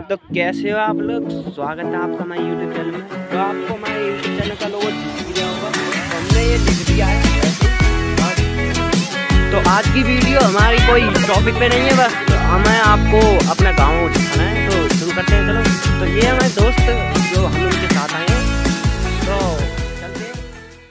हाँ तो कैसे हो आप लोग। स्वागत है आपका हमारे यूट्यूब चैनल में। तो आपको हमारे यूट्यूब चैनल का लोगो दिख गया होगा, तो हमने ये लिख दिया है। तो आज की वीडियो हमारी कोई टॉपिक पे नहीं है, बस तो हमें आपको अपना गाँव दिखाना है। तो शुरू करते हैं चलो। तो ये हमारे दोस्त जो हम उनके साथ आए हैं, तो चलते हैं।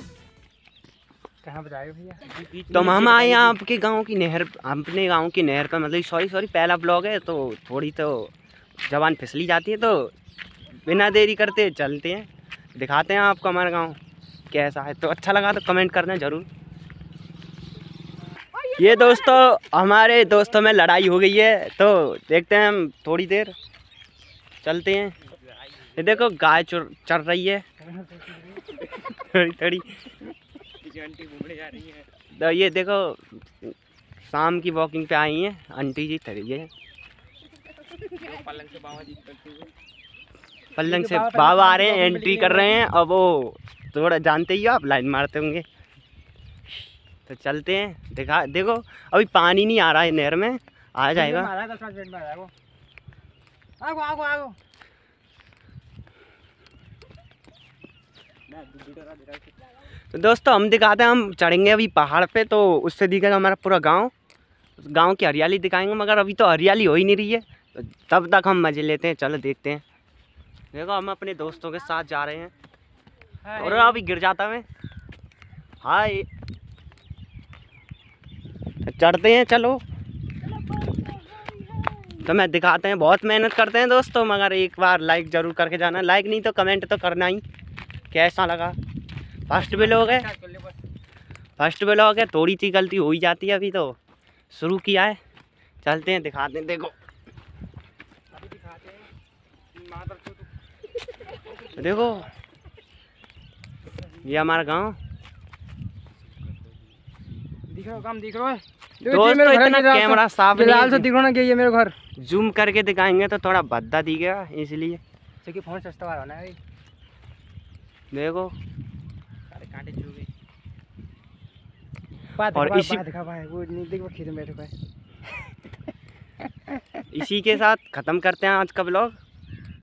कहाँ बताएगा भैया? तो हम आए हैं आपके गाँव की नहर, अपने गाँव की नहर पर। मतलब सॉरी पहला ब्लॉग है तो थोड़ी तो जबान फिसली जाती है, तो बिना देरी करते चलते हैं, दिखाते हैं आपको हमारा गांव कैसा है। तो अच्छा लगा तो कमेंट करना ज़रूर। ये दोस्तों हमारे दोस्तों में लड़ाई हो गई है, तो देखते हैं हम थोड़ी देर चलते हैं। ये देखो गाय चर रही है थोड़ी आंटी घूमने जा रही है। तो ये देखो शाम की वॉकिंग पे आई हैं आंटी जी थरी है। पलंग से बाबा जी करते हुए, पलंग से बाबा आ रहे हैं, एंट्री कर रहे हैं। और वो थोड़ा जानते ही हो आप, लाइन मारते होंगे। तो चलते हैं, देखो अभी पानी नहीं आ रहा है नहर में, आ जाएगा। तो दोस्तों हम दिखाते हैं, हम चढ़ेंगे अभी पहाड़ पे, तो उससे दिखेगा हमारा पूरा गांव की हरियाली दिखाएंगे। मगर अभी तो हरियाली हो ही नहीं रही है, तो तब तक हम मज़े लेते हैं। चलो देखते हैं। देखो हम अपने दोस्तों के साथ जा रहे हैं। और अभी गिर जाता मैं। हाय चढ़ते हैं चलो। तो मैं दिखाते हैं, बहुत मेहनत करते हैं दोस्तों, मगर एक बार लाइक ज़रूर करके जाना। लाइक नहीं तो कमेंट तो करना ही, कैसा लगा। फर्स्ट ब्लॉग है, थोड़ी सी गलती हो ही जाती है। अभी तो शुरू किया है, चलते हैं दिखाते हैं। देखो देखो ये हमारा गांव दिख रहा काम दिख रहा है दोस्तों। इतना कैमरा साफ फिलहाल से दिख रहा ना कि ये मेरे घर जूम करके दिखाएंगे तो थोड़ा भद्दा दिखेगा, इसलिए क्योंकि फोन सस्ता वाला ना है। देखो सारे कांटे चुभ गए। और इसी दिखा भाई वो नहीं देख, वो खेत में बैठे भाई। इसी के साथ ख़त्म करते हैं आज का ब्लॉग।